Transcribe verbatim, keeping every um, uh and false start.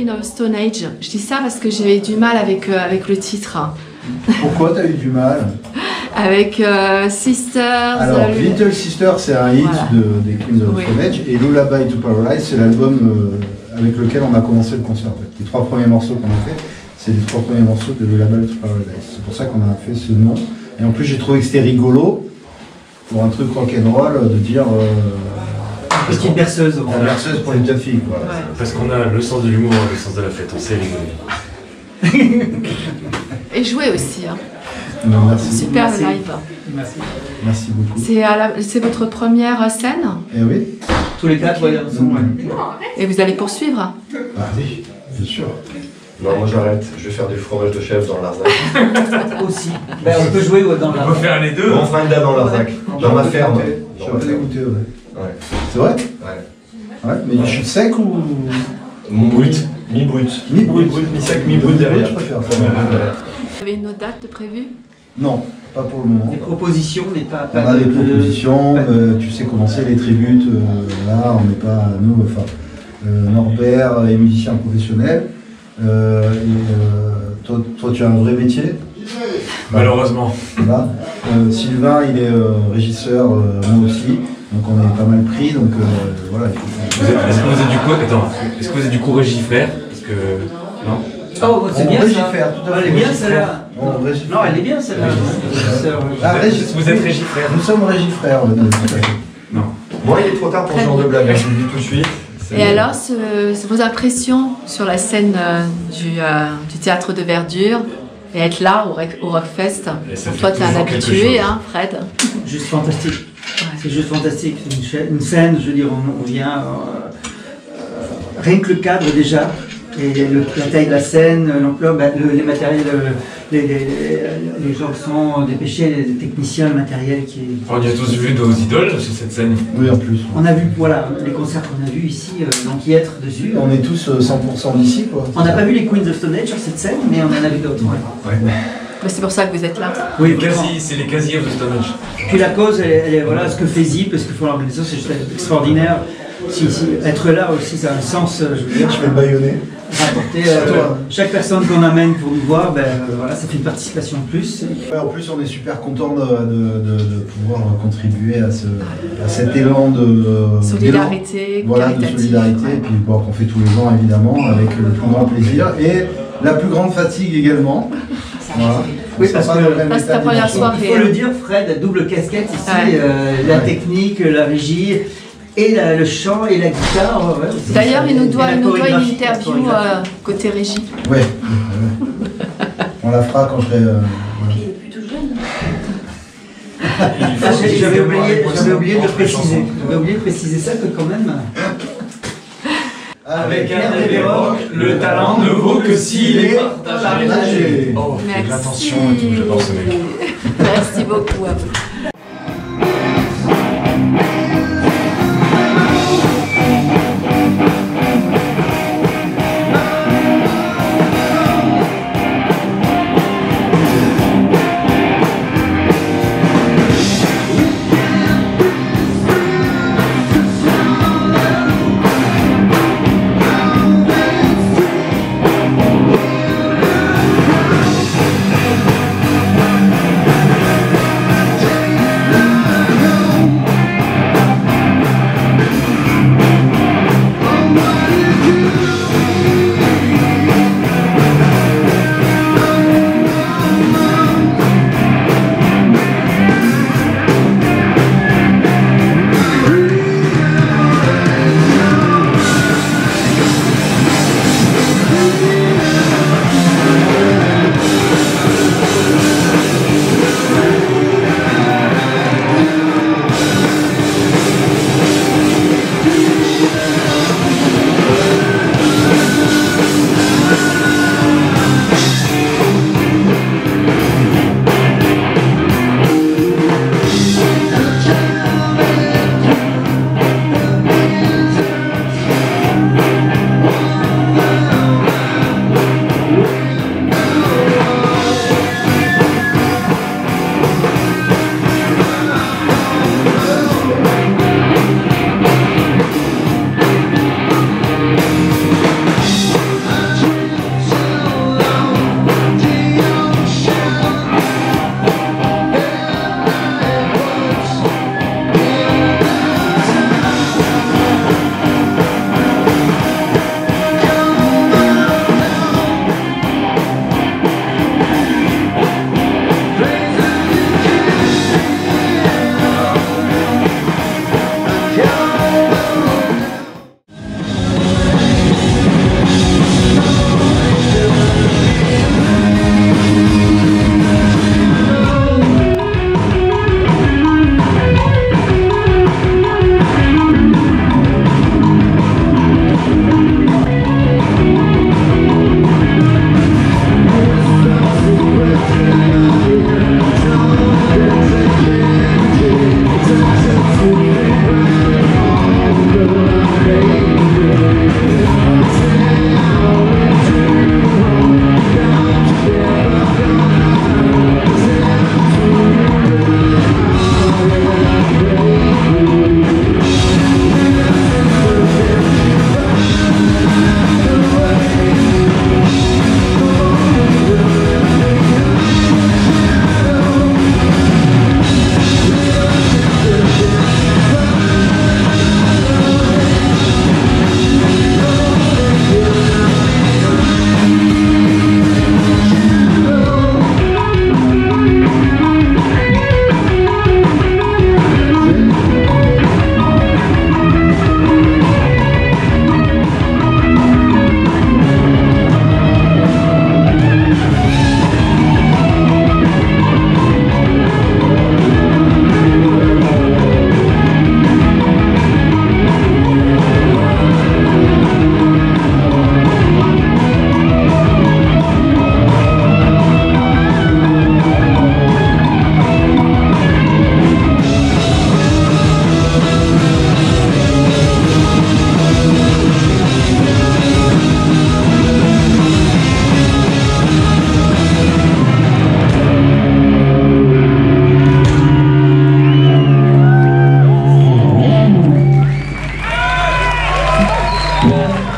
Queen of Stone Age. Je dis ça parce que j'ai eu du mal avec, euh, avec le titre. Pourquoi tu as eu du mal? Avec euh, Sisters. Alors, euh, Little Sister, c'est un hit voilà. de, des Queens of Oui. Stone Age, et Lullaby to Paradise, c'est l'album euh, avec lequel on a commencé le concert. En fait. Les trois premiers morceaux qu'on a fait, c'est les trois premiers morceaux de Lullaby to Paradise. C'est pour ça qu'on a fait ce nom. Et en plus, j'ai trouvé que c'était rigolo, pour un truc rock'n'roll, de dire... Euh, Petite berceuse. La berceuse pour les petites filles, quoi. Ouais. Parce qu'on a le sens de l'humour, le sens de la fête, on sait rigoler. Et jouer aussi. Hein. Non, merci. Super Merci. live. Merci. Merci beaucoup. C'est à la- c'est votre première scène Eh oui. Tous les quatre, ouais, ensemble, ouais. et vous allez poursuivre. Ah oui, bien sûr. Non, moi j'arrête, je vais faire du fromage de chèvre dans l'Arzac. Aussi. Ben, on peut jouer ouais, dans On la. peut faire les deux. On fera une date dans l'Arzac, dans ma ferme. J'ai Dans un ma peu ferme. dégoûté, ouais. Ouais. C'est vrai? Ouais. Ouais, mais je suis sec ou... Brut, mi-brut. Mi-brut. Mi-sec, mi-brut derrière. Je préfère ça. Vous avez une autre date de prévue? Non, pas pour le moment. Les propositions n'est pas. On pas a de- des propositions, Ouais. euh, tu sais comment c'est les tributes, euh, là on n'est pas, nous, enfin, euh, Norbert est musicien professionnel, euh, et euh, toi, toi tu as un vrai métier, Malheureusement. voilà. Euh, Sylvain il est euh, régisseur, euh, moi aussi, donc on est pas mal pris, donc euh, voilà. il faut- Vous êtes- Est-ce que vous êtes du coup, attends, est-ce que vous êtes du coup régifrère? Parce que non. Oh, c'est On bien ça. régifère, tout à fait. Elle est bien celle-là. On régifère. Non, elle est bien celle-là. Ah, Vous êtes- régi- vous êtes régifrère. Nous sommes régifrères, ouais, tout à fait. Non. Moi il est trop tard pour ce genre de blague, hein, je vous le dis tout de suite. C'est- Et alors, ce- ce- vos impressions sur la scène euh, du, euh, du théâtre de Verdure et être là au, Rec- au Rockfest? Et ça Pour fait toi, tu es un toujours quelque habitué, chose. hein, Fred? Juste fantastique. Ouais. C'est juste fantastique. C'est une, cha- une scène, je veux dire, on, on vient. euh, euh, rien que le cadre déjà, et le- la taille de la scène, l'ampleur, ben, le- les matériels, euh, les, les, les- les gens sont dépêchés, les techniciens, le matériel qui est. On y a tous vu nos idoles sur cette scène. Oui, en plus. On a vu, voilà, les concerts qu'on a vus ici, euh, donc y être dessus. On est tous euh, cent pour cent d'ici, quoi. On n'a pas vu les Queens of Stone Age sur cette scène, mais on en a vu d'autres. ouais. Mais c'est pour ça que vous êtes là. Oui, Les vraiment. quasi, c'est les quasi of the Stone Age. Puis la cause, elle, est- elle est, voilà, ce que fait Zip, parce qu'il faut l'organisation, c'est juste extraordinaire. Si, si, être là aussi, ça a un sens, euh, je veux dire. Je vais le baïonner. Rapporter C'est euh, toi. chaque personne qu'on amène pour nous voir, ben, euh, voilà, ça fait une participation de plus. Ouais, en plus, on est super content de, de- de- de pouvoir contribuer à, ce, à cet élan de Solidarité, d'élan, voilà, de caritative. solidarité, et puis bon, qu'on fait tous les ans évidemment avec le plus grand plaisir et la plus grande fatigue également. Voilà. Oui, On parce sera que- pas dans le même parce que état ta première dimanche. soirée. Il faut le dire, Fred a double casquette ici, Ouais. euh, la Ouais. technique, la régie, et la- le chant et la guitare. ouais, c'est- D'ailleurs, il nous et doit, la il nous doit une chorégraphie, la interview chorégraphie. euh, côté régie. Ouais. ouais. On la fera quand je serai. euh, voilà. Ah, j'ai- J'avais oublié, j'avais oublié de le préciser. J'avais oublié de préciser ça que quand même. Avec un Béroc, le talent ne vaut que s'il est partagé. partagé. Oh, avec Merci. l'attention et tout, j'adore ce mec. Merci beaucoup à vous. Thank Thank you.